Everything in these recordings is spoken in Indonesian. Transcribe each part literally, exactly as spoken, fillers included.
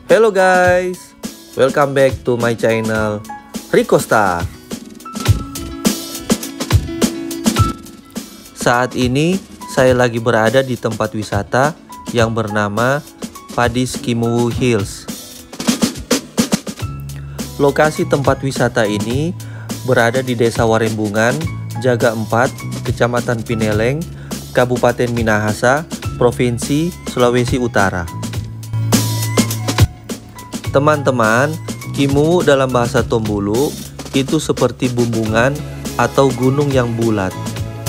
Hello guys, welcome back to my channel Rico Star. Saat ini saya lagi berada di tempat wisata yang bernama Padis Kimuwu Hills. Lokasi tempat wisata ini berada di Desa Warembungan, Jaga empat, Kecamatan Pineleng, Kabupaten Minahasa, Provinsi Sulawesi Utara. Teman-teman, Kimuwu dalam bahasa Tombulu itu seperti bumbungan atau gunung yang bulat.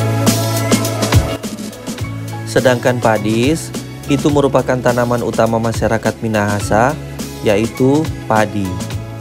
Sedangkan Padis itu merupakan tanaman utama masyarakat Minahasa, yaitu padi.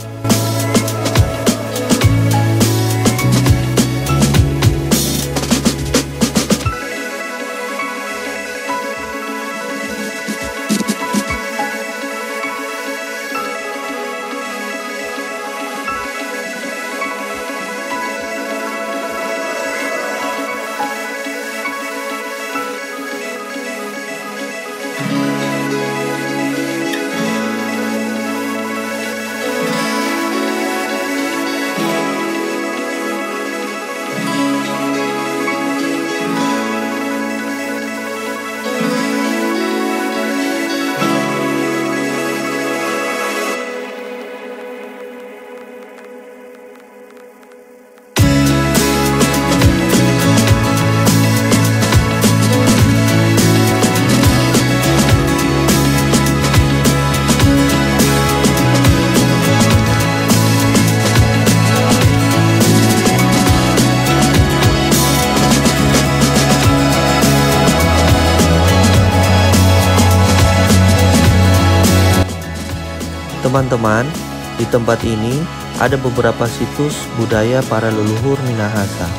Teman-teman, di tempat ini ada beberapa situs budaya para leluhur Minahasa.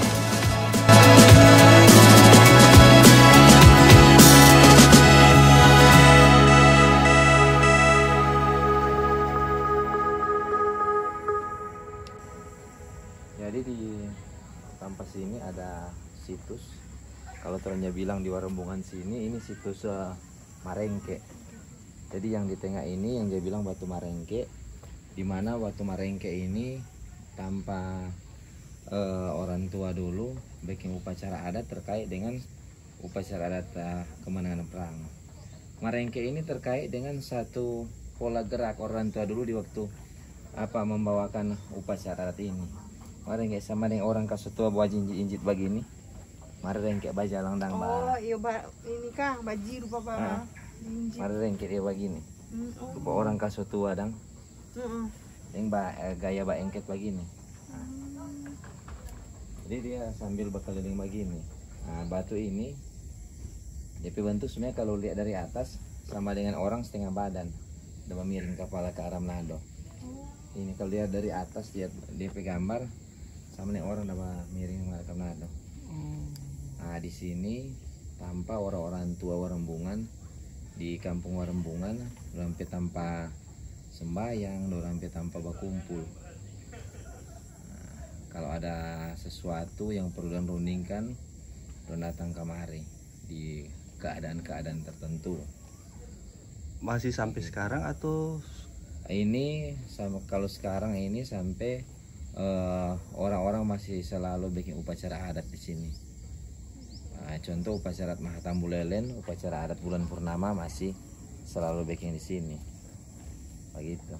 Jadi di Tampas ini ada situs, kalau ternyata bilang di Warembungan sini, ini situs uh, Marengke. Jadi yang di tengah ini yang dia bilang Batu Marengke, di mana Batu Marengke ini tanpa uh, orang tua dulu bikin upacara adat terkait dengan upacara adat uh, kemenangan perang. Marengke ini terkait dengan satu pola gerak orang tua dulu di waktu apa membawakan upacara adat ini. Marengke sama dengan orang kasutua bawa jinjit-jinjit begini. Marengke baja langdang ba. Oh iya ba, ini kah baji rupa ba. Ah. Marengke dia begini. Mm, oh. Rupa orang kasutua dang. Mm -mm. Yang ba eh, gaya ba engket begini. Nah. Jadi dia sambil berkeliling begini. Nah, batu ini D P bentuk sebenarnya kalau lihat dari atas sama dengan orang setengah badan. Udah miring kepala ke arah Manado. Ini kalau lihat dari atas dia D P gambar sama dengan orang udah miring ke Manado. Nah, di sini tanpa orang-orang tua Warembungan di kampung Warembungan sampai tanpa sembahyang, sampai tanpa berkumpul. Nah, kalau ada sesuatu yang perlu dirundingkan, datang kemari di keadaan-keadaan tertentu. Masih sampai sekarang atau ini sama kalau sekarang ini sampai orang-orang uh, masih selalu bikin upacara adat di sini. Nah, contoh upacara Mahatambulelen, upacara adat bulan purnama masih selalu bikin di sini. Begitu.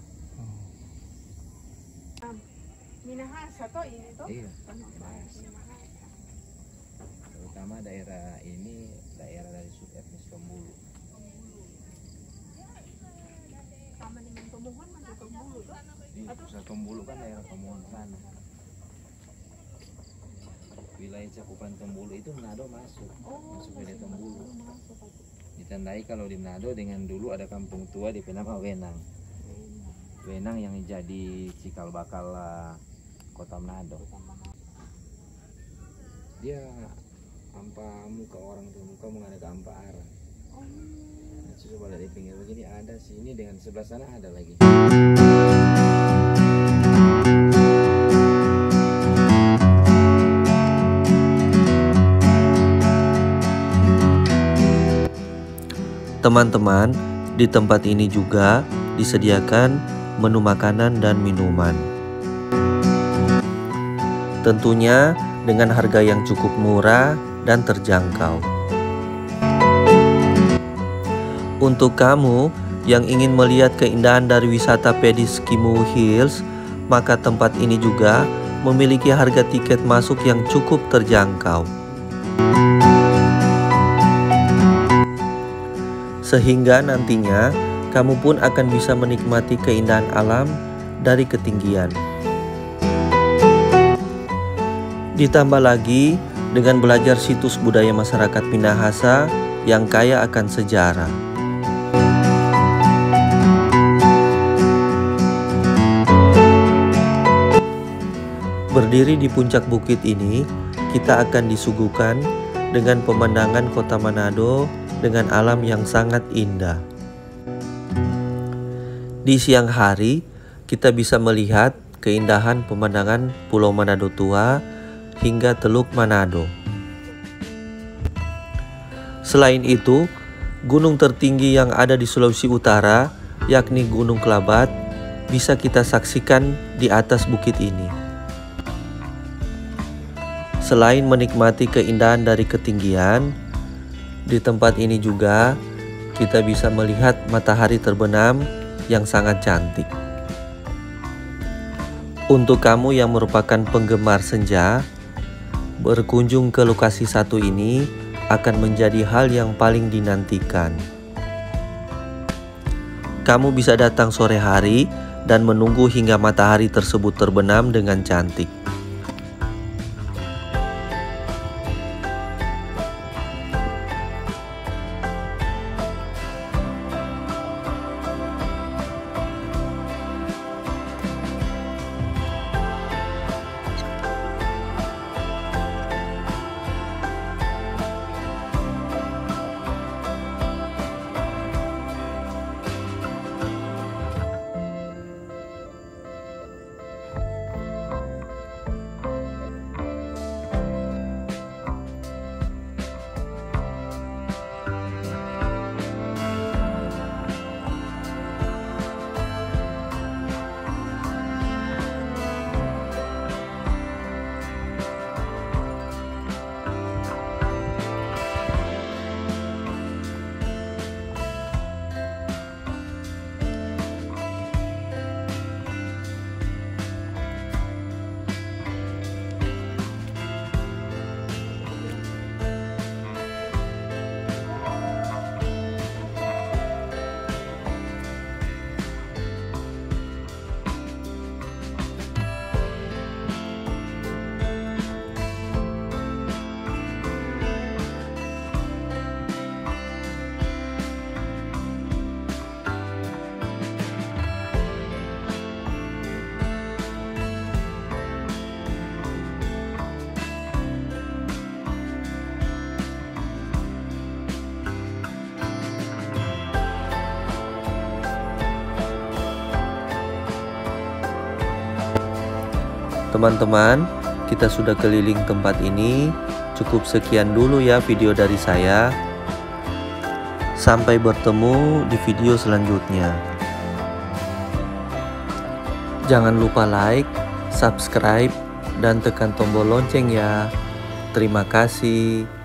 Um, Minahasa toh ini toh? Iya. Terutama daerah ini daerah dari suku etnis Tombulu. Sama dengan Tombungan masuk Tombulu toh? Iya, pusat Tombulu kan daerah Tombungan sana. Wilayah cakupan Tombulu itu Manado masuk, oh, masuk wilayah Tombulu. Ditandai kalau di Manado dengan dulu ada kampung tua di nama Wenang. Wenang yang jadi cikal bakal kota Manado. Dia ampa muka orang tuh muka menghadap ke ampa arah. Nah, coba lihat di pinggir begini ada sini dengan sebelah sana ada lagi. Teman-teman, di tempat ini juga disediakan menu makanan dan minuman. Tentunya dengan harga yang cukup murah dan terjangkau. Untuk kamu yang ingin melihat keindahan dari wisata Pedis Kimu Hills, maka tempat ini juga memiliki harga tiket masuk yang cukup terjangkau. Sehingga nantinya kamu pun akan bisa menikmati keindahan alam dari ketinggian. Ditambah lagi dengan belajar situs budaya masyarakat Minahasa yang kaya akan sejarah. Berdiri di puncak bukit ini, kita akan disuguhkan dengan pemandangan kota Manado dengan alam yang sangat indah. Di siang hari, kita bisa melihat keindahan pemandangan Pulau Manado Tua hingga Teluk Manado. Selain itu, gunung tertinggi yang ada di Sulawesi Utara, yakni Gunung Kelabat, bisa kita saksikan di atas bukit ini. Selain menikmati keindahan dari ketinggian, di tempat ini juga kita bisa melihat matahari terbenam yang sangat cantik. Untuk kamu yang merupakan penggemar senja, berkunjung ke lokasi satu ini akan menjadi hal yang paling dinantikan. Kamu bisa datang sore hari dan menunggu hingga matahari tersebut terbenam dengan cantik. Teman-teman, kita sudah keliling tempat ini. Cukup sekian dulu ya video dari saya. Sampai bertemu di video selanjutnya. Jangan lupa like, subscribe, dan tekan tombol lonceng ya. Terima kasih.